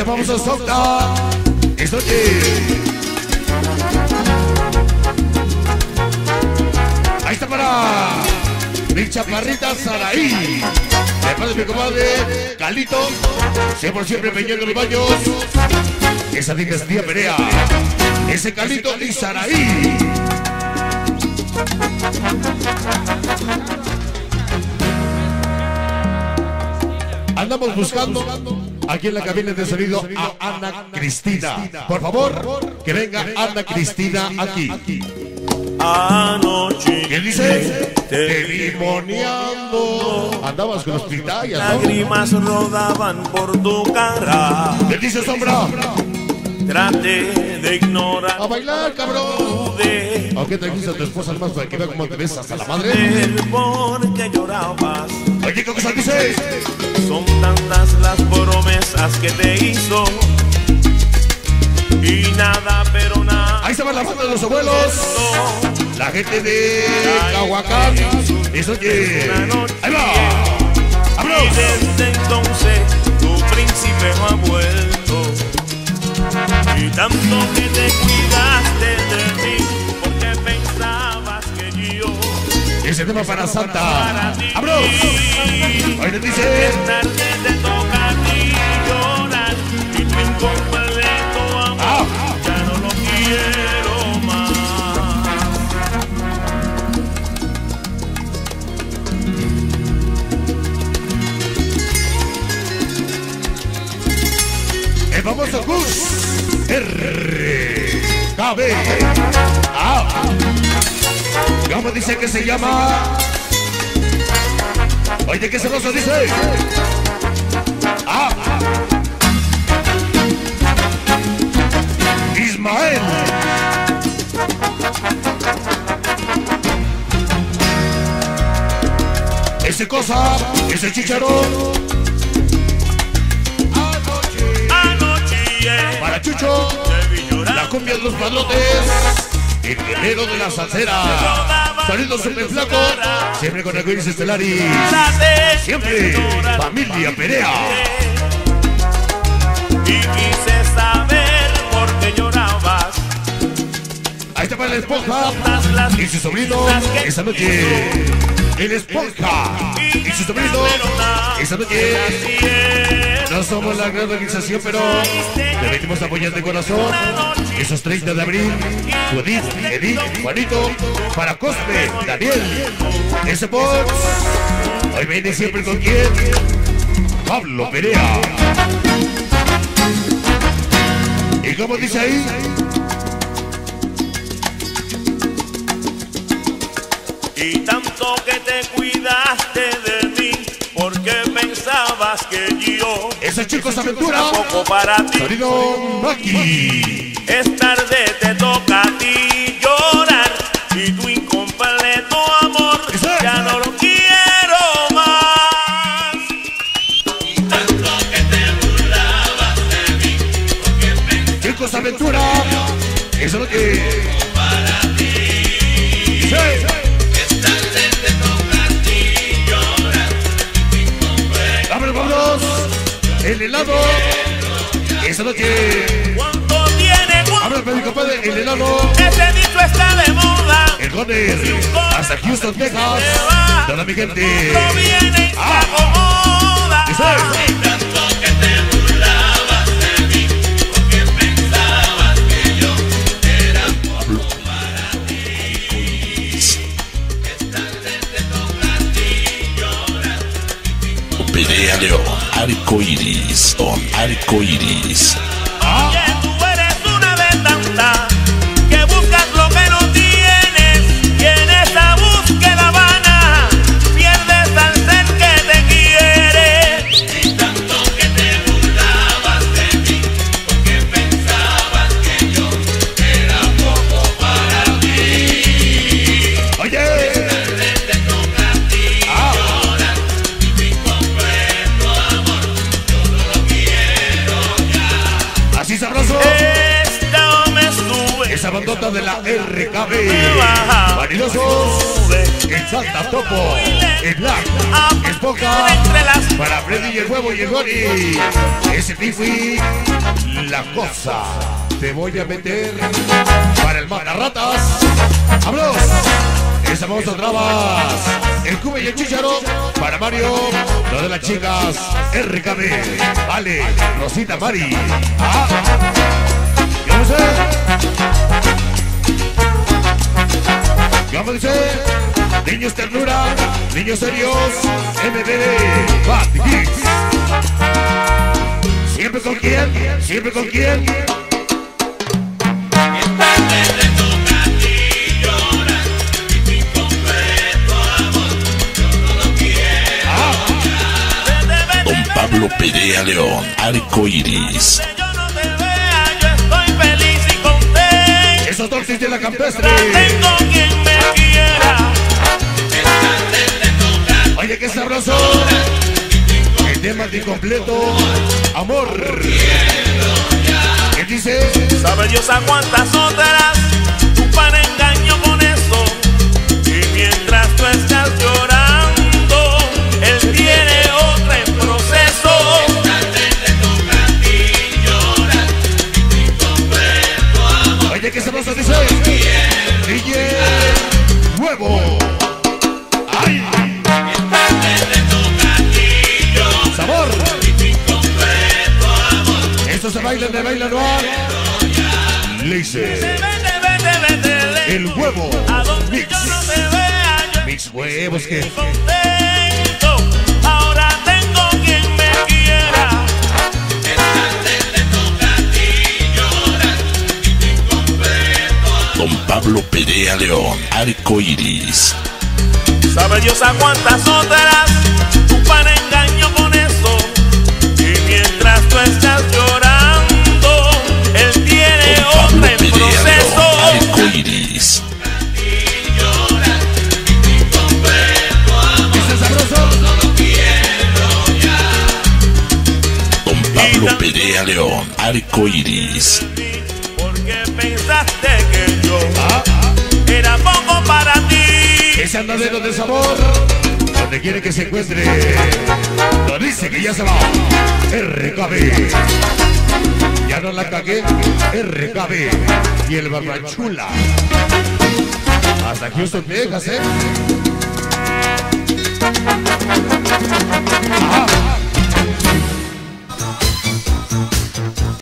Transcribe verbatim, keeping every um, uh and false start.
Ese vamos a soltar. Eso que. Ahí está para mi chaparrita Saraí. Además de mi comadre Calito. Siempre, siempre peñando los baños. Esa dinastía Perea. Ese Calito y Saraí. Andamos buscando aquí en la cabina de sonido a Ana Cristina. Por favor, que venga Ana Cristina aquí. Anoche, ¿Qué dice? Te limoneando. Andabas con los pitayas, ¿no? lágrimas rodaban por tu cara. ¿Qué dice, Sombra? Traté de ignorar. A bailar, cabrón. De ¿A qué te gusta tu esposa más para que vea cómo te besas a la madre? porque llorabas. Oye, ¿qué cosa dices? Son tantas las promesas que te hizo y nada, pero nada. Ahí se va la banda de los abuelos. La gente de Cahuacán. Eso que. Ahí va. Y ¡Vámonos! desde entonces tu príncipe no ha vuelto. Y tanto que te cuidaste de mí, porque pensabas que yo. Ese tema para Santa. ¡Vámonos! Ahí le dice. Es tarde, te toca a ti llorar. Y tu incompleto amor, Ah. ya no lo quiero más. El famoso Gus. R. K B. Ah. ¿Cómo dice que se llama? Oye, ¿qué celoso dice? Ah. Ismael. Ese cosa, ese chicharón. Para Chucho, la cumbia de los padrotes, el guerrero de la salsera, saliendo super flaco, siempre con arcoíris estelaris, siempre familia Perea. Y quise saber por qué llorabas. Ahí está para la esponja y su sobrino esa noche. El esponja y su sobrino esa noche. No somos la gran organización, pero te venimos a apoyar de corazón. Esos treinta de abril, Judith, Edith, Juanito, para Cosme, Daniel, ese Box. Hoy viene siempre con quién? Pablo Perea. ¿Y cómo dice ahí? Y tanto que te cuidaste de mí, porque pensabas que yo. Ese chico se aventura. Tampoco para ti. Sonido Maki. Es tarde, te toca a ti llorar. Y tu incompleto amor, ya no lo quiero más. Y tanto que te burlabas de mí, porque pensabas. Chicos aventura. Eso es lo que. Para ti. Sí. Es tarde, te toca a ti llorar. Y tu incompleto. Vámonos, vámonos. El helado. Esa noche. ¿Cuánto tiene? Vámonos, mi compadre. El helado. Ese dicho está de moda. El Goner. Hasta Houston, Texas. Toda mi gente. No viene y se Ah. acomoda. Eso es. Y tanto que te burlabas de mí, porque pensabas que yo era poco para ti. Es tarde, te toca a ti llorar. Perea León, Arcoiris, con Arcoiris. Oye, tú eres una de tantas que buscas lo que no tienes, y en esa búsqueda vana pierdes al ser que te quiere. Y tanto que te burlabas de mí, porque pensabas que yo era poco para ti. Oye. Te toca a ti llorar, y tu incompleto amor, yo no lo quiero ya. Así sabroso. Esta me sube. Esa bandota de la R K B. Me baja. Vanidosos. El Santa Topo. el Black, Esponja, para Freddy y el Huevo y el Gori, ese Tifi, la cosa, te voy a meter para el Matarratas, vámonos, esa famosa Trabas, el Cube y el Chicharo, para Mario, lo de las chicas, R K B, vale, Rosita Mari, ah, yo no sé. ¿Cómo dice? Niños ternura, niños serios, M D D, Bad Kids. ¿Siempre con quién? ¿Siempre con quién? Don Pablo Perea León, Arco Iris. Esos Toxis de la campestre. Tengo quien me quiera. Oye, qué sabroso. El tema de incompleto. Amor. ¿Qué dice? Sabe Dios a cuántas otras tu pan engaño con eso. Y mientras tú estás llorando, él tiene otra en proceso. Oye, qué sabroso dice. D J Huevo. ¡Ay! Sabor. Esto se baila de baila noir. Le dice el Huevo Mix. Mix huevos que ahora tengo quien me quiera. Don Pablo Perea León, Arco Iris. Sabe Dios a cuántas otras tu pan engaño con eso. Y mientras tú estás llorando, él tiene Don otra Pablo en Perea proceso. León, Arco Iris. ¿Ese sabroso? Don Pablo Perea León, Arco Iris. Porque pensaste que yo Ah, era poco para ti. ese andadero de sabor. Donde quiere que se encuentre. Lo dice que ya se va. R K B. Ya no la cagué. R K B. Y el Barranchula. Hasta Houston, Texas, ¿eh? Ajá.